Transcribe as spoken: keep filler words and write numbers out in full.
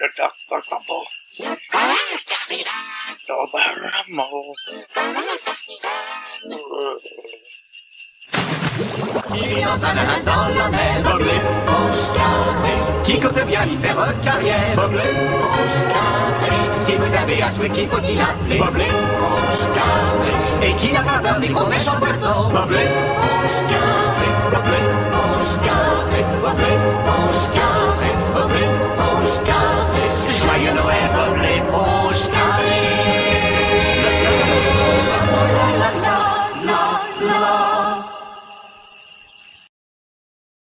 Le docteur Combo. Robert Lamour. Il vit dans un ananas dans la mer. Boblé, Ponche Carré. Qui compte bien y faire carrière. Boblé, Ponche Carré. Si vous avez un souhait, qu'il faut y appeler. Boblé, Ponche Carré. Et qui n'a pas peur des gros méchants poissons. Boblé,